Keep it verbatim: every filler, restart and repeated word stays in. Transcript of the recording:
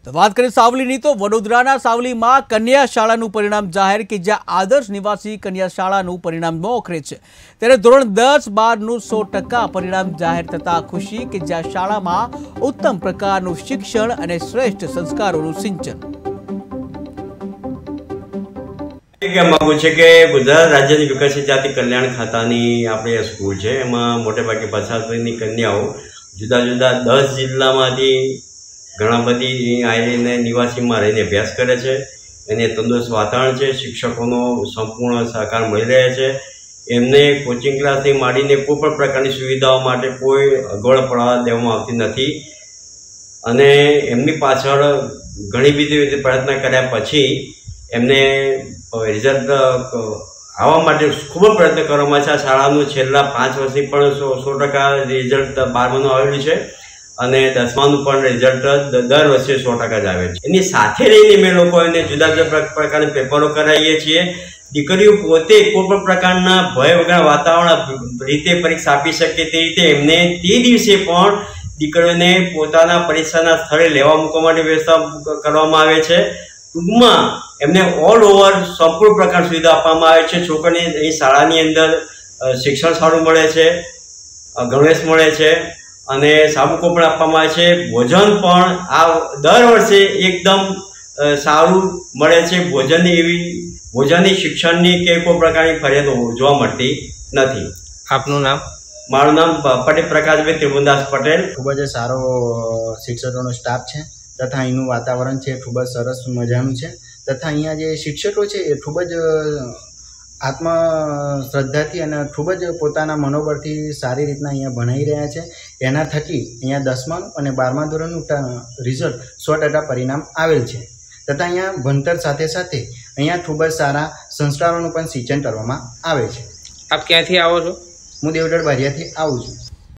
तो बात करें सावलीनी तो वडोदराना सावलीमां कन्या शाळाનું परिणाम जाहिर कि ज्યાં आदर्श निवासी कन्या शाळाનું परिणाम મોખરે છે ત્યારે ધોરણ દસ બારનું સો ટકા પરિણામ જાહેર થતા ખુશી કે જ્યાં શાળામાં ઉત્તમ પ્રકારનું શિક્ષણ અને શ્રેષ્ઠ સંસ્કારોનું સિંચન કે માંગુ છે કે ગુજરાત રાજ્યની વિકસિત જાતિ કલ્યાણ ખાતાની આપણે સ્કૂલ છે એમાં મોટે ભાગે પચાસ વર્ષની કન્યાઓ જુદા જુદા દસ જિલ્લામાંથી ઘણા બધી આવીને નિવાસીમાં રહીને અભ્યાસ કરે છે એને તંદુરસ્ત વાતાવરણ છે શિક્ષકોનો સંપૂર્ણ સહકાર મળી રહે છે એમને કોચિંગ ક્લાસથી માંડીને કોઈ પણ પ્રકારની સુવિધાઓ માટે કોઈ અગવડ પડવા દેવામાં આવતી નથી અને એમની પાછળ ઘણી બધી પ્રયત્ન કર્યા પછી એમને રિઝલ્ટ આવવા માટે ખૂબ જ પ્રયત્ન કરવામાં છે આ શાળાનું છેલ્લા પાંચ વર્ષથી પણ સો સો ટકા રિઝલ્ટ બારમાનું આવેલું છે અને દસમાનું પણ રિઝલ્ટ દર વર્ષે સો ટકા જ આવે છે એની સાથે રહીને મેં લોકો એને જુદા જુદા પ્રકારના પેપરો કરાવીએ છીએ દીકરીઓ પોતે કોઈ પણ પ્રકારના ભય વગર વાતાવરણ રીતે પરીક્ષા આપી શકે તે રીતે એમને તે દિવસે પણ દીકરીઓને પોતાના પરીક્ષાના સ્થળે લેવા મૂકવા માટે વ્યવસ્થા કરવામાં આવે છે ટૂંકમાં એમને ઓલ ઓવર સંપૂર્ણ પ્રકાર સુવિધા આપવામાં આવે છે છોકરીને અહીં શાળાની અંદર શિક્ષણ સારું મળે છે ગણવેશ મળે છે અને સાબુકો પણ આપવામાં આવે છે ભોજન પણ આ દર વર્ષે એકદમ સારું મળે છે ભોજનની એવી ભોજનની શિક્ષણની કે કોઈ પ્રકારની ફરિયાદ જોવા મળતી નથી। આપનું નામ? મારું નામ પટેલ પ્રકાશભાઈ ત્રિભુવનદાસ પટેલ। ખૂબ જ સારો શિક્ષકોનો સ્ટાફ છે તથા અહીંનું વાતાવરણ છે ખૂબ જ સરસ મજાનું છે તથા અહીંયા જે શિક્ષકો છે એ ખૂબ જ આત્મ શ્રદ્ધાથી અને ખૂબ જ પોતાના મનોબળથી સારી રીતના અહીંયા ભણાવી રહ્યા છે એના થકી અહીંયા દસમાનું અને બારમા ધોરણનું રિઝલ્ટ સો ટકા પરિણામ આવેલ છે તથા અહીંયા ભણતર સાથે સાથે અહીંયા ખૂબ જ સારા સંસ્કારોનું પણ સિંચન કરવામાં આવે છે। આપ ક્યાંથી આવો છો? હું દેવગઢ બારિયાથી આવું છું।